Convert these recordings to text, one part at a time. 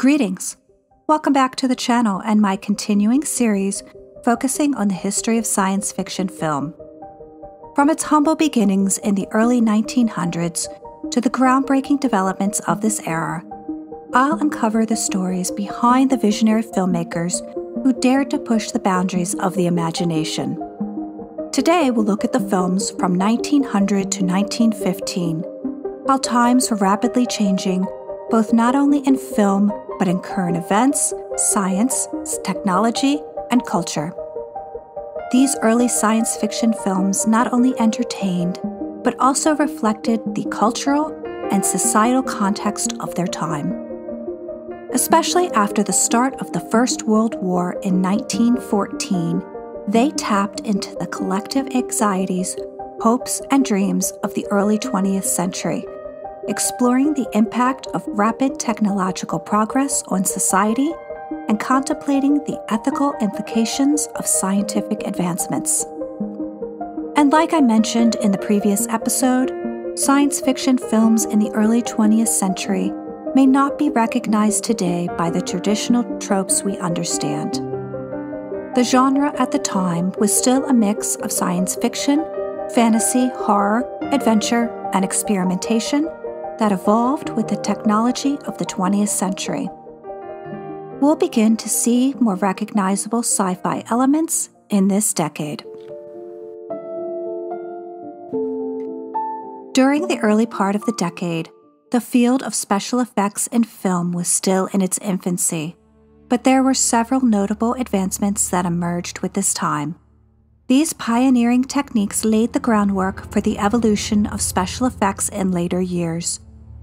Greetings! Welcome back to the channel and my continuing series focusing on the history of science fiction film. From its humble beginnings in the early 1900s to the groundbreaking developments of this era, I'll uncover the stories behind the visionary filmmakers who dared to push the boundaries of the imagination. Today we'll look at the films from 1900 to 1915, while times were rapidly changing, both not only in film but in current events, science, technology, and culture. These early science fiction films not only entertained, but also reflected the cultural and societal context of their time. Especially after the start of the First World War in 1914, they tapped into the collective anxieties, hopes, and dreams of the early 20th century, exploring the impact of rapid technological progress on society and contemplating the ethical implications of scientific advancements. And like I mentioned in the previous episode, science fiction films in the early 20th century may not be recognized today by the traditional tropes we understand. The genre at the time was still a mix of science fiction, fantasy, horror, adventure, and experimentation that evolved with the technology of the 20th century. We'll begin to see more recognizable sci-fi elements in this decade. During the early part of the decade, the field of special effects in film was still in its infancy, but there were several notable advancements that emerged with this time. These pioneering techniques laid the groundwork for the evolution of special effects in later years.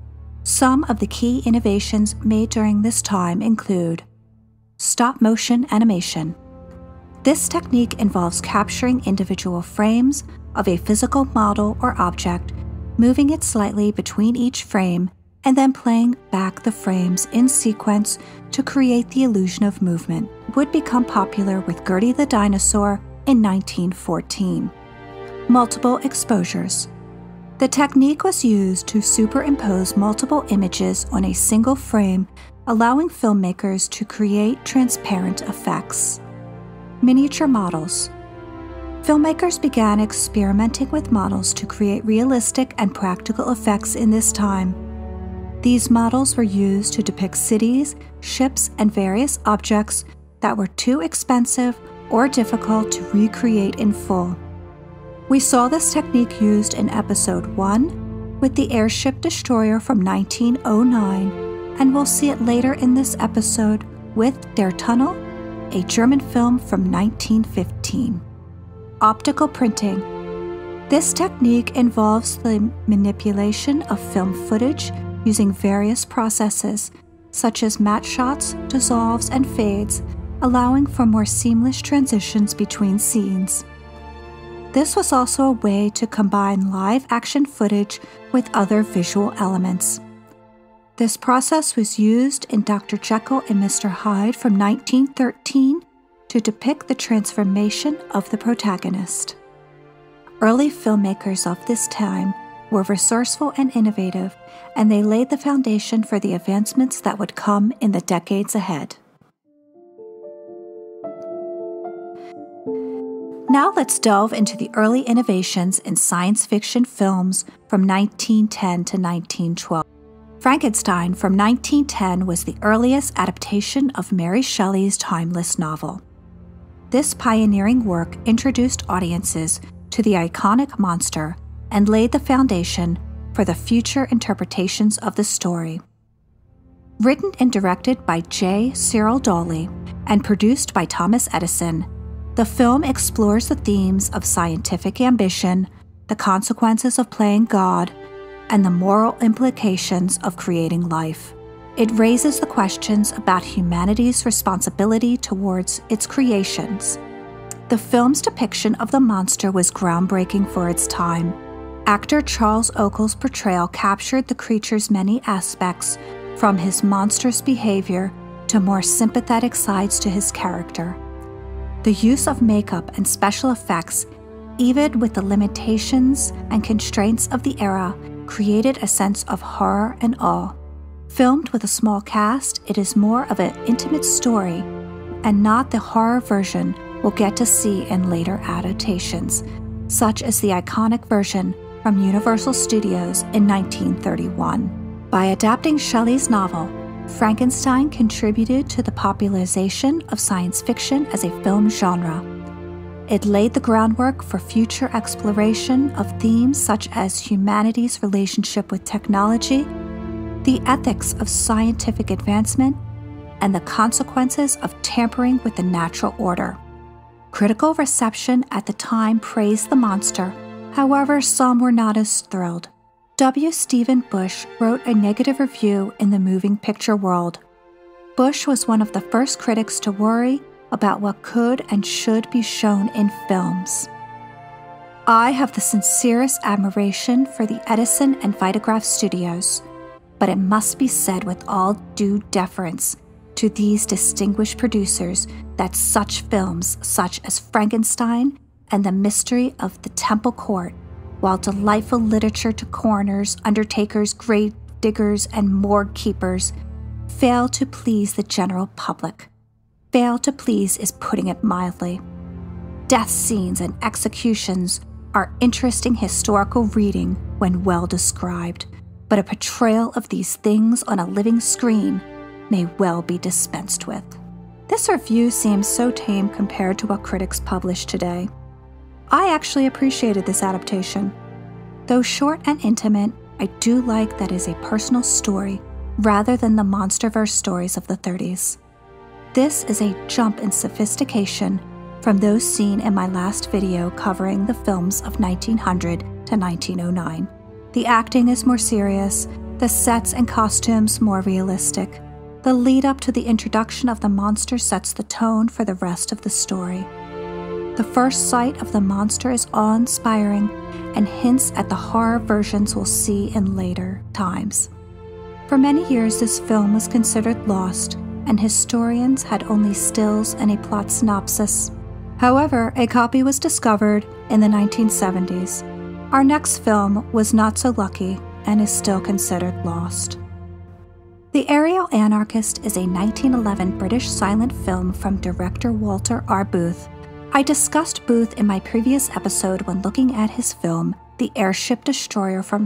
Some of the key innovations made during this time include stop-motion animation. This technique involves capturing individual frames of a physical model or object, moving it slightly between each frame, and then playing back the frames in sequence to create the illusion of movement. It would become popular with Gertie the Dinosaur in 1914. Multiple exposures. The technique was used to superimpose multiple images on a single frame, allowing filmmakers to create transparent effects. Miniature models. Filmmakers began experimenting with models to create realistic and practical effects in this time. These models were used to depict cities, ships, and various objects that were too expensive or difficult to recreate in full. We saw this technique used in Episode 1 with the airship destroyer from 1909, and we'll see it later in this episode with Der Tunnel, a German film from 1915. Optical printing. This technique involves the manipulation of film footage using various processes, such as matte shots, dissolves, and fades, allowing for more seamless transitions between scenes. This was also a way to combine live action footage with other visual elements. This process was used in Dr. Jekyll and Mr. Hyde from 1913 to depict the transformation of the protagonist. Early filmmakers of this time were resourceful and innovative, and they laid the foundation for the advancements that would come in the decades ahead. Now let's delve into the early innovations in science fiction films from 1910 to 1912. Frankenstein from 1910 was the earliest adaptation of Mary Shelley's timeless novel. This pioneering work introduced audiences to the iconic monster and laid the foundation for the future interpretations of the story. Written and directed by J. Cyril Dawley and produced by Thomas Edison, the film explores the themes of scientific ambition, the consequences of playing God, and the moral implications of creating life. It raises the questions about humanity's responsibility towards its creations. The film's depiction of the monster was groundbreaking for its time. Actor Charles Oakley's portrayal captured the creature's many aspects, from his monstrous behavior to more sympathetic sides to his character. The use of makeup and special effects, even with the limitations and constraints of the era, created a sense of horror and awe. Filmed with a small cast, it is more of an intimate story and not the horror version we'll get to see in later adaptations, such as the iconic version from Universal Studios in 1931. By adapting Shelley's novel, Frankenstein contributed to the popularization of science fiction as a film genre. It laid the groundwork for future exploration of themes such as humanity's relationship with technology, the ethics of scientific advancement, and the consequences of tampering with the natural order. Critical reception at the time praised the monster, however, some were not as thrilled. W. Stephen Bush wrote a negative review in the moving picture world. Bush was one of the first critics to worry about what could and should be shown in films. I have the sincerest admiration for the Edison and Vitagraph studios, but it must be said with all due deference to these distinguished producers that such films such as Frankenstein and The Mystery of the Temple Court, while delightful literature to coroners, undertakers, grave diggers, and morgue keepers, fail to please the general public. Fail to please is putting it mildly. Death scenes and executions are interesting historical reading when well described, but a portrayal of these things on a living screen may well be dispensed with. This review seems so tame compared to what critics publish today. I actually appreciated this adaptation. Though short and intimate, I do like that it is a personal story rather than the monsterverse stories of the 30s. This is a jump in sophistication from those seen in my last video covering the films of 1900 to 1909. The acting is more serious, the sets and costumes more realistic. The lead up to the introduction of the monster sets the tone for the rest of the story. The first sight of the monster is awe-inspiring and hints at the horror versions we'll see in later times. For many years, this film was considered lost, and historians had only stills and a plot synopsis. However, a copy was discovered in the 1970s. Our next film was not so lucky and is still considered lost. The Aerial Anarchist is a 1911 British silent film from director Walter R. Booth. I discussed Booth in my previous episode when looking at his film, The Airship Destroyer from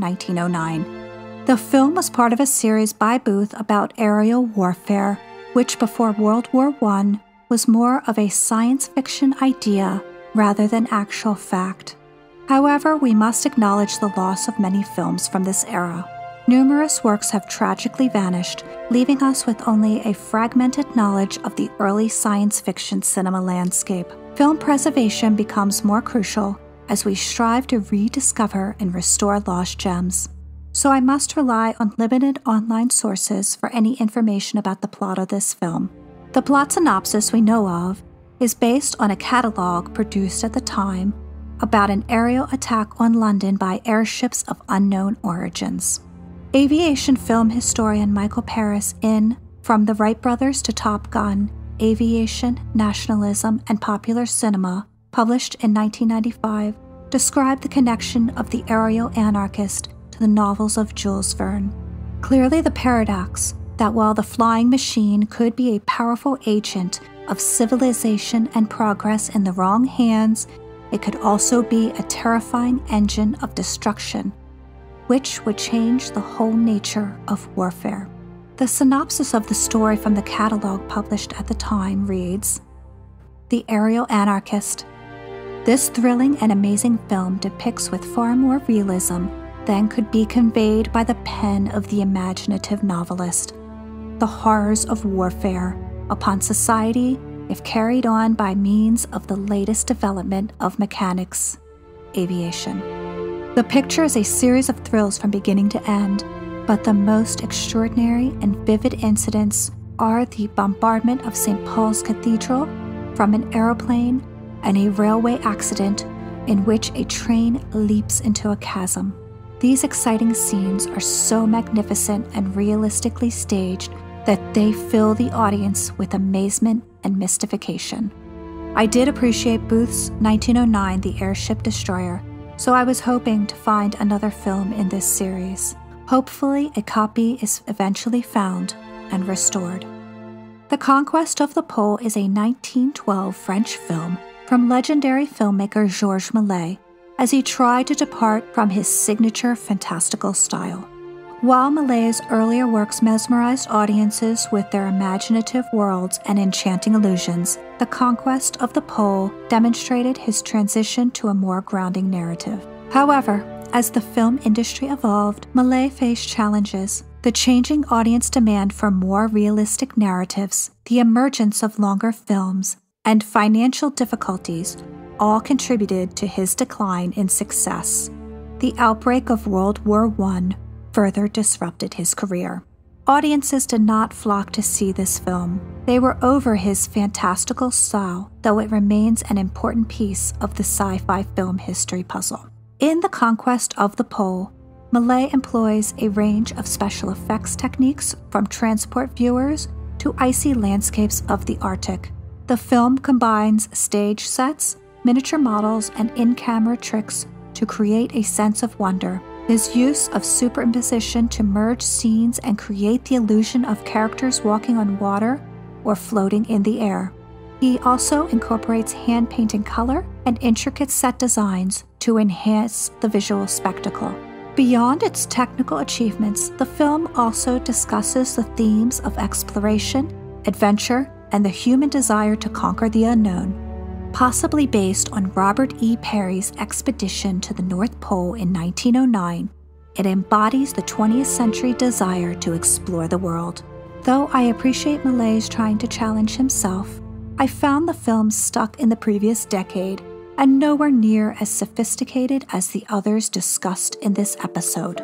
1909. The film was part of a series by Booth about aerial warfare, which before World War I was more of a science fiction idea rather than actual fact. However, we must acknowledge the loss of many films from this era. Numerous works have tragically vanished, leaving us with only a fragmented knowledge of the early science fiction cinema landscape. Film preservation becomes more crucial as we strive to rediscover and restore lost gems. So I must rely on limited online sources for any information about the plot of this film. The plot synopsis we know of is based on a catalog produced at the time about an aerial attack on London by airships of unknown origins. Aviation film historian Michael Paris in From the Wright Brothers to Top Gun, Aviation, Nationalism, and Popular Cinema, published in 1995, described the connection of the Aerial Anarchist to the novels of Jules Verne. Clearly the paradox that while the flying machine could be a powerful agent of civilization and progress in the wrong hands, it could also be a terrifying engine of destruction, which would change the whole nature of warfare. The synopsis of the story from the catalog published at the time reads, The Aerial Anarchist. This thrilling and amazing film depicts with far more realism than could be conveyed by the pen of the imaginative novelist the horrors of warfare upon society if carried on by means of the latest development of mechanics, aviation. The picture is a series of thrills from beginning to end, but the most extraordinary and vivid incidents are the bombardment of St. Paul's Cathedral from an aeroplane and a railway accident in which a train leaps into a chasm. These exciting scenes are so magnificent and realistically staged that they fill the audience with amazement and mystification. I did appreciate Booth's 1909 The Airship Destroyer, so I was hoping to find another film in this series. Hopefully, a copy is eventually found and restored. The Conquest of the Pole is a 1912 French film from legendary filmmaker Georges Méliès as he tried to depart from his signature fantastical style. While Méliès's earlier works mesmerized audiences with their imaginative worlds and enchanting illusions, The Conquest of the Pole demonstrated his transition to a more grounding narrative. However, as the film industry evolved, Méliès faced challenges. The changing audience demand for more realistic narratives, the emergence of longer films, and financial difficulties all contributed to his decline in success. The outbreak of World War I further disrupted his career. Audiences did not flock to see this film. They were over his fantastical style, though it remains an important piece of the sci-fi film history puzzle. In The Conquest of the Pole, Méliès employs a range of special effects techniques from transport viewers to icy landscapes of the Arctic. The film combines stage sets, miniature models, and in-camera tricks to create a sense of wonder. His use of superimposition to merge scenes and create the illusion of characters walking on water or floating in the air. He also incorporates hand-painting color and intricate set designs to enhance the visual spectacle. Beyond its technical achievements, the film also discusses the themes of exploration, adventure, and the human desire to conquer the unknown. Possibly based on Robert E. Peary's expedition to the North Pole in 1909, it embodies the 20th century desire to explore the world. Though I appreciate Méliès trying to challenge himself, I found the film stuck in the previous decade and nowhere near as sophisticated as the others discussed in this episode.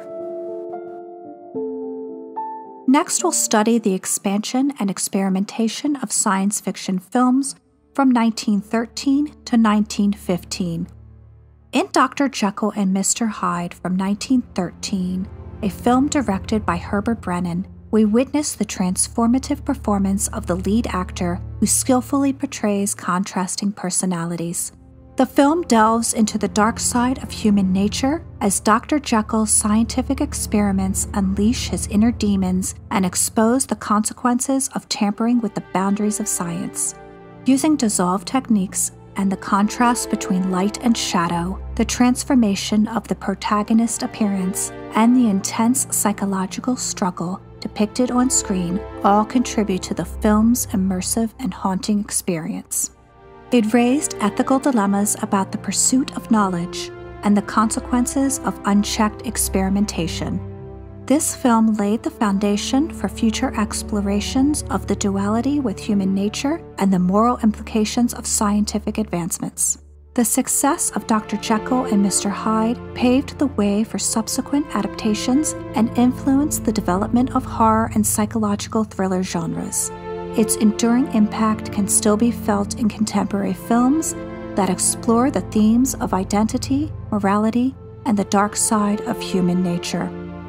Next, we'll study the expansion and experimentation of science fiction films from 1913 to 1915. In Dr. Jekyll and Mr. Hyde from 1913, a film directed by Herbert Brennan, we witness the transformative performance of the lead actor who skillfully portrays contrasting personalities. The film delves into the dark side of human nature as Dr. Jekyll's scientific experiments unleash his inner demons and expose the consequences of tampering with the boundaries of science. Using dissolve techniques and the contrast between light and shadow, the transformation of the protagonist's appearance, and the intense psychological struggle depicted on screen all contribute to the film's immersive and haunting experience. It raised ethical dilemmas about the pursuit of knowledge and the consequences of unchecked experimentation. This film laid the foundation for future explorations of the duality with human nature and the moral implications of scientific advancements. The success of Dr. Jekyll and Mr. Hyde paved the way for subsequent adaptations and influenced the development of horror and psychological thriller genres. Its enduring impact can still be felt in contemporary films that explore the themes of identity, morality, and the dark side of human nature.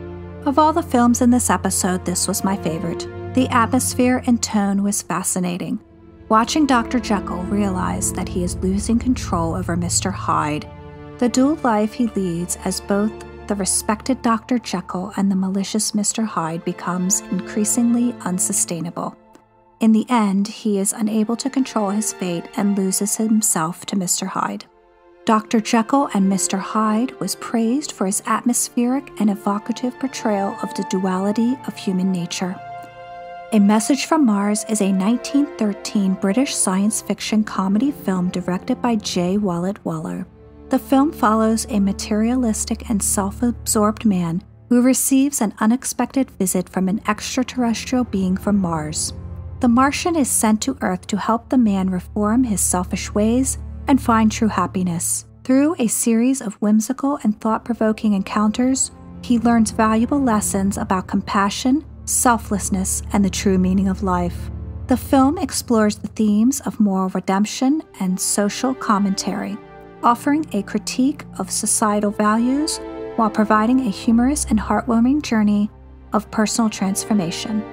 Of all the films in this episode, this was my favorite. The atmosphere and tone was fascinating. Watching Dr. Jekyll realize that he is losing control over Mr. Hyde, the dual life he leads as both the respected Dr. Jekyll and the malicious Mr. Hyde becomes increasingly unsustainable. In the end, he is unable to control his fate and loses himself to Mr. Hyde. Dr. Jekyll and Mr. Hyde was praised for his atmospheric and evocative portrayal of the duality of human nature. A Message from Mars is a 1913 British science fiction comedy film directed by J. Wallet Waller. The film follows a materialistic and self-absorbed man who receives an unexpected visit from an extraterrestrial being from Mars. The Martian is sent to Earth to help the man reform his selfish ways and find true happiness. Through a series of whimsical and thought-provoking encounters, he learns valuable lessons about compassion, selflessness, and the true meaning of life. The film explores the themes of moral redemption and social commentary, offering a critique of societal values while providing a humorous and heartwarming journey of personal transformation.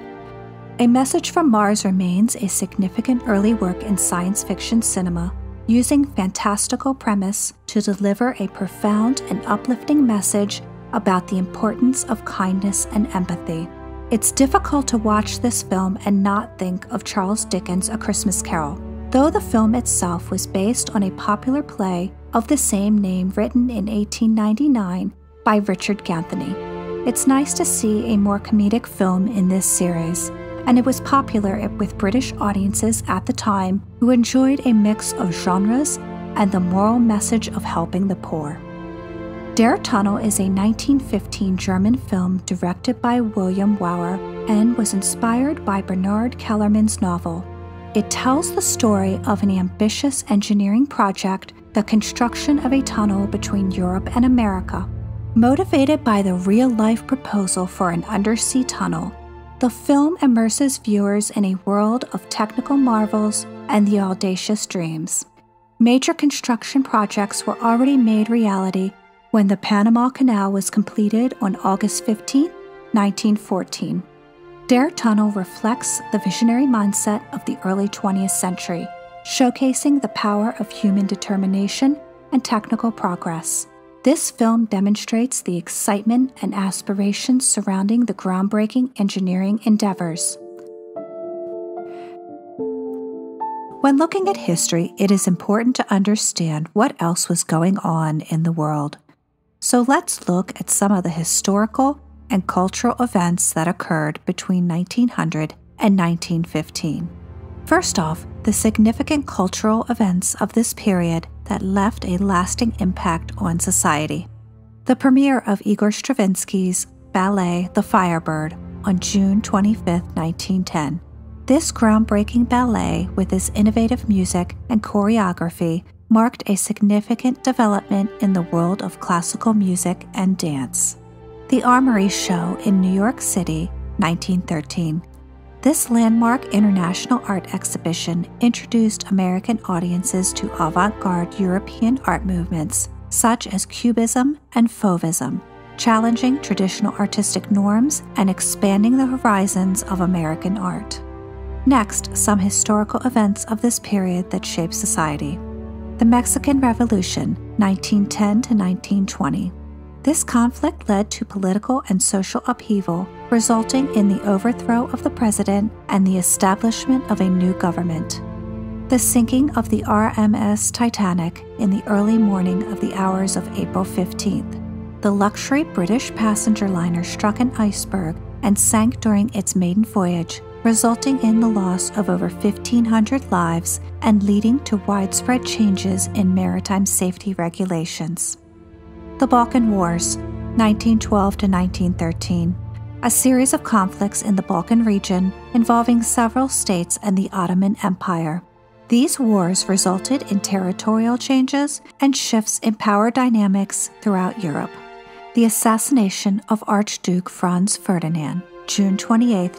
A Message from Mars remains a significant early work in science fiction cinema, using fantastical premise to deliver a profound and uplifting message about the importance of kindness and empathy. It's difficult to watch this film and not think of Charles Dickens' A Christmas Carol, though the film itself was based on a popular play of the same name written in 1899 by Richard Ganthony. It's nice to see a more comedic film in this series, and it was popular with British audiences at the time who enjoyed a mix of genres and the moral message of helping the poor. Der Tunnel is a 1915 German film directed by William Wauer and was inspired by Bernard Kellerman's novel. It tells the story of an ambitious engineering project, the construction of a tunnel between Europe and America. Motivated by the real-life proposal for an undersea tunnel, the film immerses viewers in a world of technical marvels and the audacious dreams. Major construction projects were already made reality when the Panama Canal was completed on August 15, 1914. Der Tunnel reflects the visionary mindset of the early 20th century, showcasing the power of human determination and technical progress. This film demonstrates the excitement and aspirations surrounding the groundbreaking engineering endeavors. When looking at history, it is important to understand what else was going on in the world. So let's look at some of the historical and cultural events that occurred between 1900 and 1915. First off, the significant cultural events of this period that left a lasting impact on society. The premiere of Igor Stravinsky's ballet The Firebird on June 25, 1910. This groundbreaking ballet, with its innovative music and choreography, marked a significant development in the world of classical music and dance. The Armory Show in New York City, 1913. This landmark international art exhibition introduced American audiences to avant-garde European art movements such as Cubism and Fauvism, challenging traditional artistic norms and expanding the horizons of American art. Next, some historical events of this period that shaped society. The Mexican Revolution, 1910 to 1920. This conflict led to political and social upheaval, resulting in the overthrow of the president and the establishment of a new government. The sinking of the RMS Titanic in the early morning of the hours of April 15th. The luxury British passenger liner struck an iceberg and sank during its maiden voyage, resulting in the loss of over 1,500 lives and leading to widespread changes in maritime safety regulations. The Balkan Wars, 1912 to 1913, a series of conflicts in the Balkan region involving several states and the Ottoman Empire. These wars resulted in territorial changes and shifts in power dynamics throughout Europe. The assassination of Archduke Franz Ferdinand, June 28,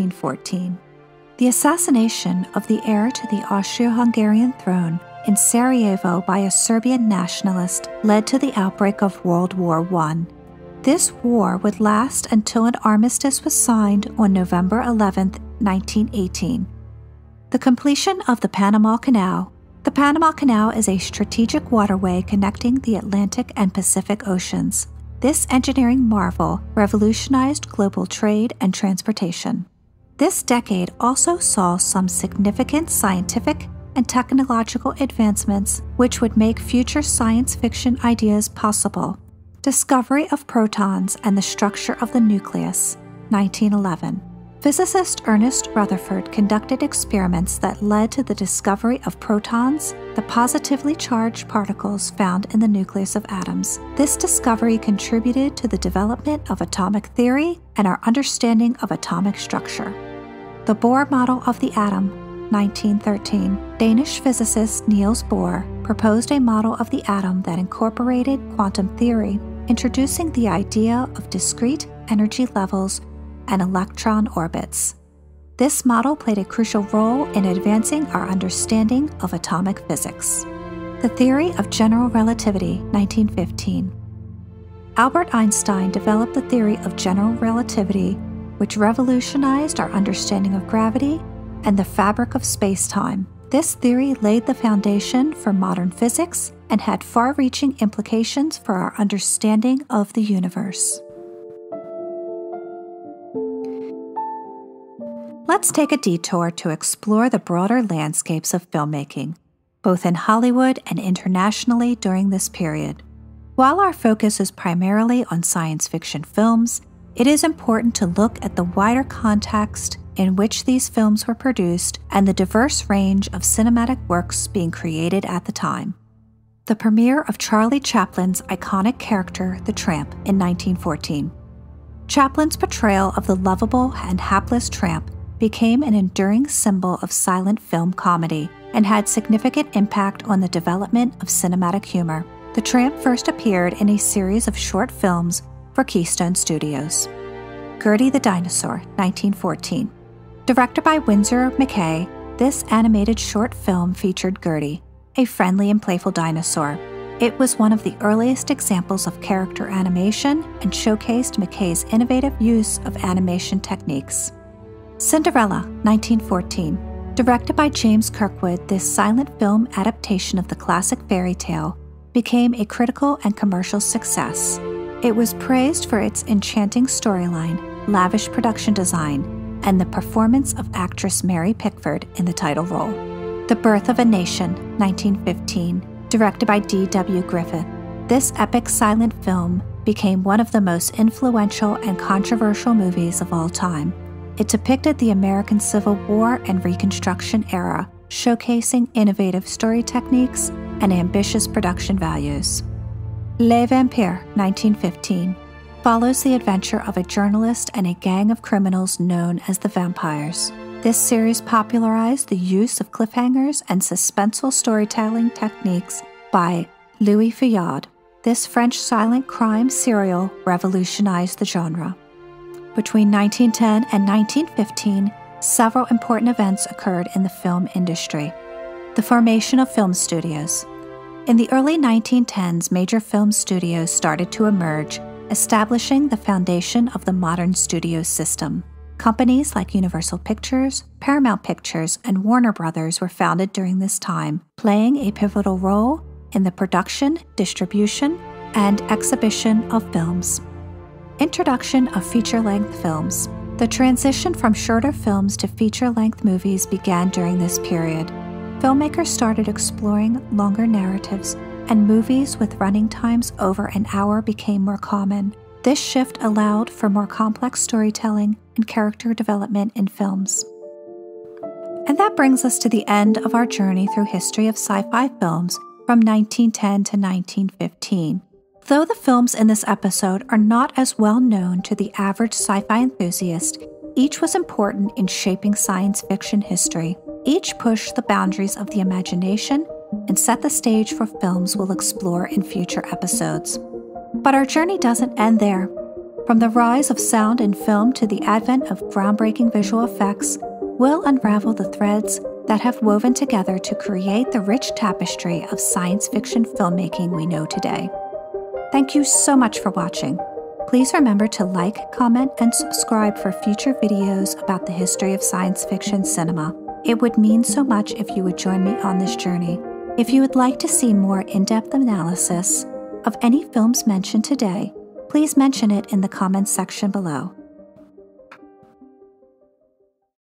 1914. The assassination of the heir to the Austro-Hungarian throne in Sarajevo by a Serbian nationalist led to the outbreak of World War I. This war would last until an armistice was signed on November 11, 1918. The completion of the Panama Canal. The Panama Canal is a strategic waterway connecting the Atlantic and Pacific Oceans. This engineering marvel revolutionized global trade and transportation. This decade also saw some significant scientific and technological advancements which would make future science fiction ideas possible. Discovery of protons and the structure of the nucleus, 1911. Physicist Ernest Rutherford conducted experiments that led to the discovery of protons, the positively charged particles found in the nucleus of atoms. This discovery contributed to the development of atomic theory and our understanding of atomic structure. The Bohr model of the atom, 1913. Danish physicist Niels Bohr proposed a model of the atom that incorporated quantum theory, introducing the idea of discrete energy levels and electron orbits. This model played a crucial role in advancing our understanding of atomic physics. The theory of general relativity, 1915. Albert Einstein developed the theory of general relativity, which revolutionized our understanding of gravity and the fabric of space-time. This theory laid the foundation for modern physics and had far-reaching implications for our understanding of the universe. Let's take a detour to explore the broader landscapes of filmmaking, both in Hollywood and internationally during this period. While our focus is primarily on science fiction films, it is important to look at the wider context in which these films were produced and the diverse range of cinematic works being created at the time. The premiere of Charlie Chaplin's iconic character, the Tramp, in 1914. Chaplin's portrayal of the lovable and hapless tramp became an enduring symbol of silent film comedy and had significant impact on the development of cinematic humor. The Tramp first appeared in a series of short films for Keystone Studios. Gertie the Dinosaur, 1914. Directed by Winsor McCay, this animated short film featured Gertie, a friendly and playful dinosaur. It was one of the earliest examples of character animation and showcased McCay's innovative use of animation techniques. Cinderella, 1914. Directed by James Kirkwood, this silent film adaptation of the classic fairy tale became a critical and commercial success. It was praised for its enchanting storyline, lavish production design, and the performance of actress Mary Pickford in the title role. The Birth of a Nation, 1915. Directed by D.W. Griffith, this epic silent film became one of the most influential and controversial movies of all time. It depicted the American Civil War and Reconstruction era, showcasing innovative story techniques and ambitious production values. Les Vampires, 1915, follows the adventure of a journalist and a gang of criminals known as the Vampires. This series popularized the use of cliffhangers and suspenseful storytelling techniques by Louis Feuillade. This French silent crime serial revolutionized the genre. Between 1910 and 1915, several important events occurred in the film industry. The formation of film studios. In the early 1910s, major film studios started to emerge, establishing the foundation of the modern studio system. Companies like Universal Pictures, Paramount Pictures, and Warner Brothers were founded during this time, playing a pivotal role in the production, distribution, and exhibition of films. Introduction of feature-length films. The transition from shorter films to feature-length movies began during this period. Filmmakers started exploring longer narratives, and movies with running times over an hour became more common. This shift allowed for more complex storytelling and character development in films. And that brings us to the end of our journey through history of sci-fi films from 1910 to 1915. Though the films in this episode are not as well known to the average sci-fi enthusiast, each was important in shaping science fiction history. Each pushed the boundaries of the imagination and set the stage for films we'll explore in future episodes. But our journey doesn't end there. From the rise of sound and film to the advent of groundbreaking visual effects, we'll unravel the threads that have woven together to create the rich tapestry of science fiction filmmaking we know today. Thank you so much for watching. Please remember to like, comment, and subscribe for future videos about the history of science fiction cinema. It would mean so much if you would join me on this journey. If you would like to see more in-depth analysis of any films mentioned today, please mention it in the comments section below.